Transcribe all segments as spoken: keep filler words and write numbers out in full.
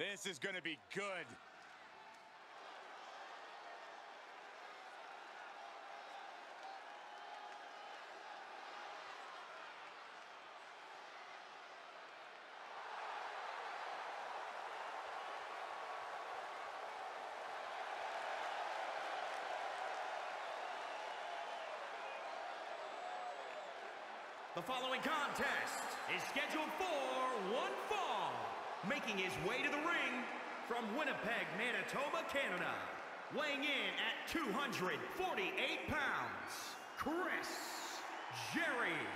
This is going to be good. The following contest is scheduled for one fall. Making his way to the ring from Winnipeg, Manitoba, Canada. Weighing in at two hundred forty-eight pounds, Chris Jericho.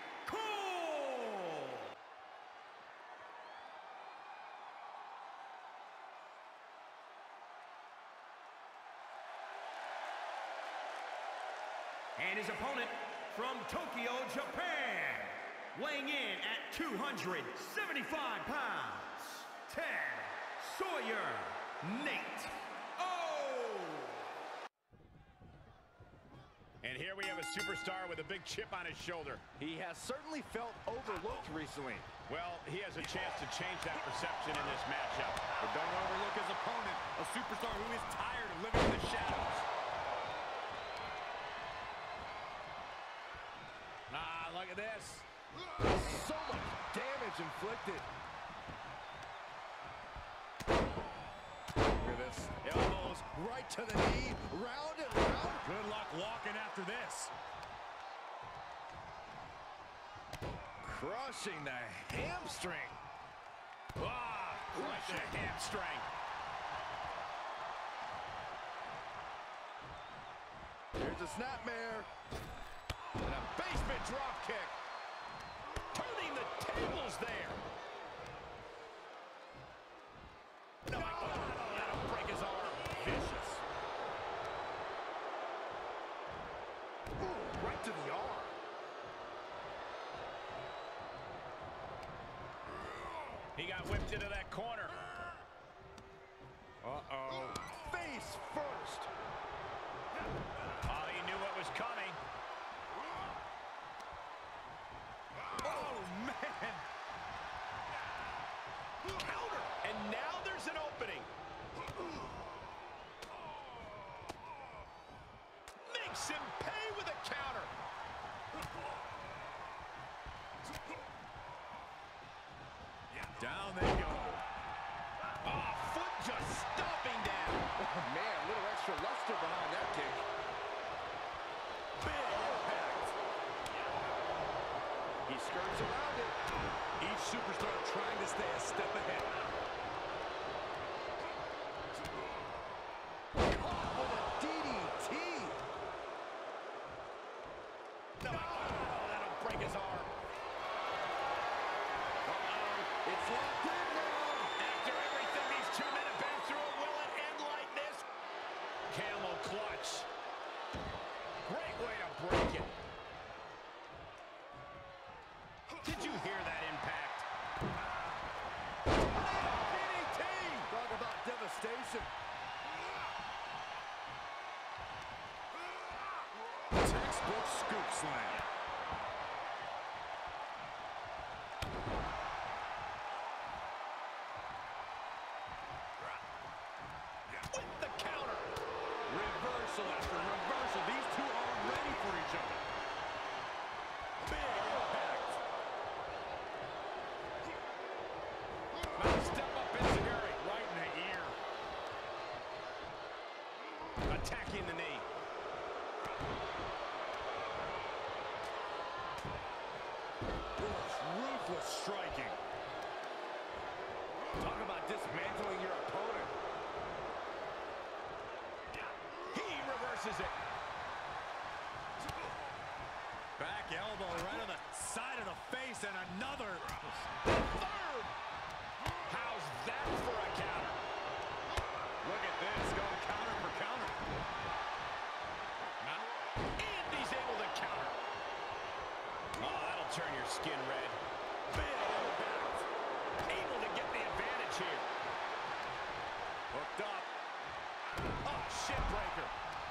And his opponent from Tokyo, Japan, weighing in at two hundred seventy-five pounds, Ted Sawyer, Nate O. And here we have a superstar with a big chip on his shoulder. He has certainly felt overlooked recently. Well, he has a chance to change that perception in this matchup. But don't overlook his opponent, a superstar who is tired of living in the shadows. Ah, look at this. So much damage inflicted. Look at this. Elbows right to the knee. Round and round. Good luck walking after this. Crushing the hamstring. Ah, right to the hamstring. Here's a snapmare. And a basement drop kick. Turning the tables there. No, oh, that'll break his arm. Vicious. Ooh, right to the arm. He got whipped into that corner. Uh-oh. Face first. Oh, he knew what was coming. Oh, man. Counter. And now there's an opening. Makes him pay with a counter. Down they go. Oh, foot just stomping down. Oh, man, a little extra luster behind that kick. Big impact. He skirts around it. Each superstar trying to stay a step ahead. Caught with a D D T. No, oh, that'll break his arm. Uh-oh, it's locked in now. After everything these two men have been through, will it end like this? Camel clutch. Great way to break it. Did you hear that impact? D D T. Talk about devastation. Textbook scoop slam. With the counter. Reversal after reversal. These two are ready for each other. Big impact. Now step up enziguri right in the ear. Attacking the knee. Ruthless striking. Talk about dismantling your opponent. He reverses it. Back elbow right on the side of the face and another. Third. How's that for a counter? Look at this, going counter for counter. And he's able to counter. Oh, that'll turn your skin red. Big impact. Able to get the advantage here. Hooked up. Oh, shit breaker.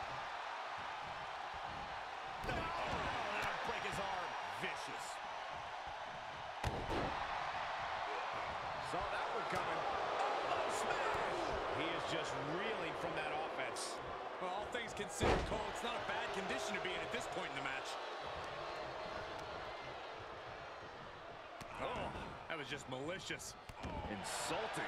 Oh, that'll break his arm. Vicious. Saw that one coming. Almost just reeling from that offense. Well, all things considered, Cole, it's not a bad condition to be in at this point in the match. Oh, that was just malicious. Insulting.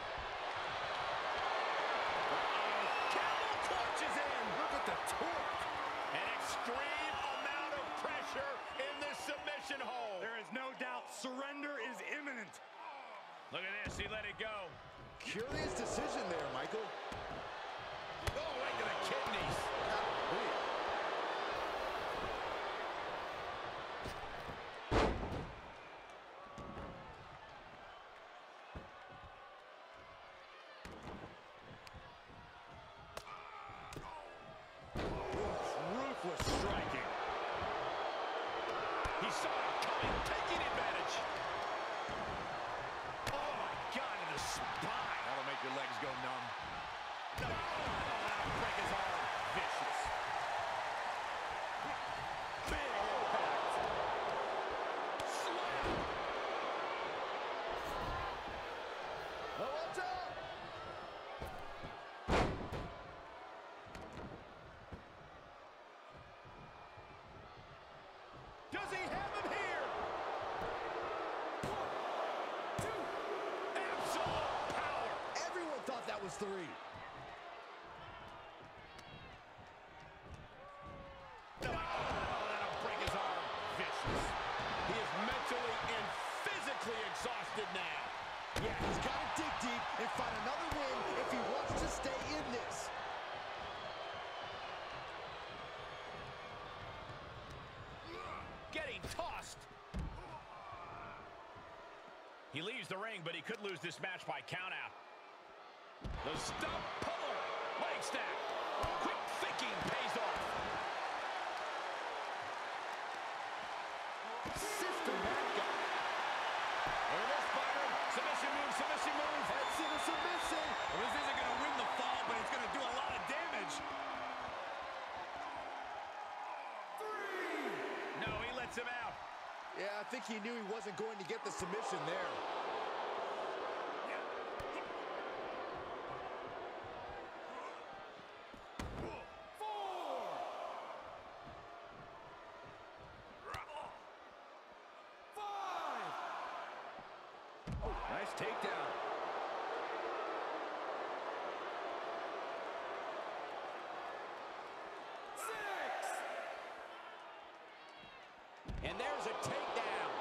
Uh-oh. Camel clutches in. Look at the torque. An extreme amount of pressure in this submission hold. There is no doubt surrender is imminent. Look at this, he let it go. Curious decision there, Michael. Oh, right to the kidneys. Ruthless striking. He saw it coming, taking advantage. Oh my God, in the spine. That'll make your legs go numb. Oh, that'll break his arm. Vicious. Big impact. Slam. Oh, watch out! Does he have him here? One, two. Absolute power. Everyone thought that was three. Oh, that'll break his arm. Vicious. He is mentally and physically exhausted now. Yeah, he's got to dig deep and find another win if he wants to stay in this. Getting tossed. He leaves the ring, but he could lose this match by countout. The stump puller. Leg snap. Quick thinking pays off. Systematic. Look at this, Byron. Submission move, submission move. Heads in a submission. Well, this isn't going to win the fall, but it's going to do a lot of damage. No, he lets him out. Yeah, I think he knew he wasn't going to get the submission there. Nice takedown. Six. And there's a takedown.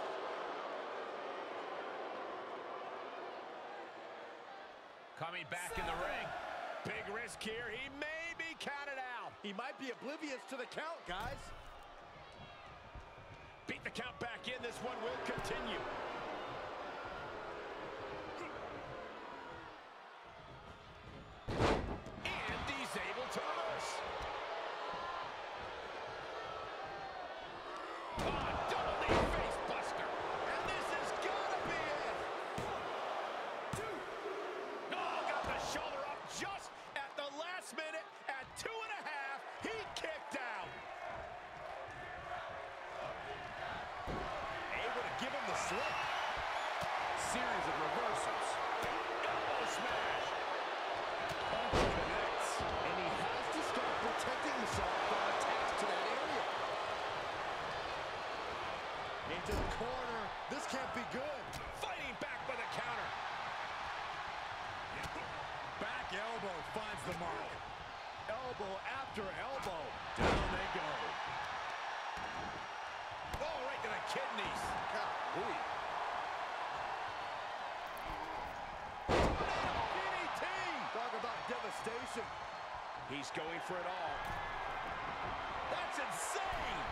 Coming back in the ring. Big risk here. He may be counted out. He might be oblivious to the count, guys. Beat the count back in. This one will continue. And he's able to reverse. Oh, double knee face buster. And this has got to be it. Two. Oh, got the shoulder up just at the last minute. At two and a half, he kicked out. Able to give him the slip. Series of reversals. Elbow smash. Punch connects. And he has to start protecting himself from attacks to that area. Into the corner. This can't be good. Fighting back with a counter. Back elbow finds the mark. Elbow after elbow. Down they go. Oh, right to the kidneys. Golly. D D T. Talk about devastation. He's going for it all. That's insane.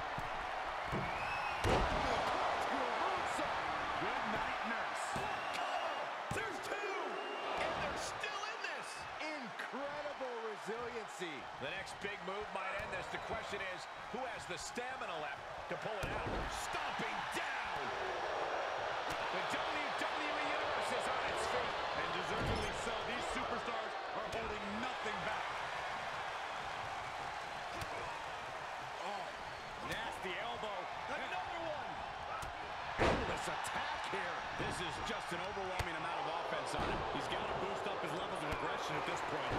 Good night, nurse. There's two. And they're still in this. Incredible resiliency. The next big move might end this. The question is, who has the stamina left to pull it out? Stomping down. The W W E Universe is on its feet. And deservedly so, these superstars are holding nothing back. Oh, nasty elbow. Another one. Able to relentless attack here. This is just an overwhelming amount of offense on him. He's got to boost up his levels of aggression at this point.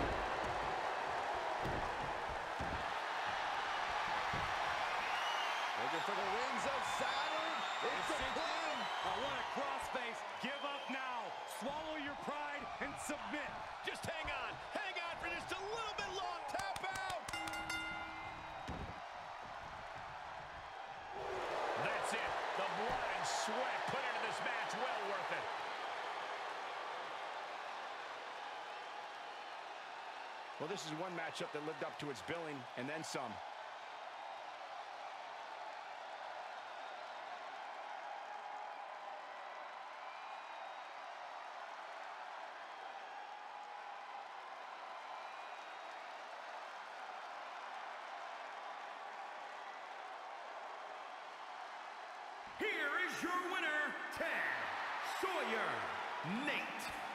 Looking for the rings of Saturn. It's a pin. Oh, what a crossface. Give up now. Swallow your pride and submit. Just hang on. Hang on for just a little bit long. Tap out. That's it. The blood and sweat put into this match. Well worth it. Well, this is one matchup that lived up to its billing and then some. Here is your winner, Ted Sawyer, Nate